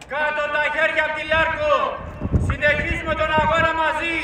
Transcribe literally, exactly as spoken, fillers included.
Κάτω τα χέρια από τη Λάρκο. Συνεχίζουμε τον αγώνα μαζί.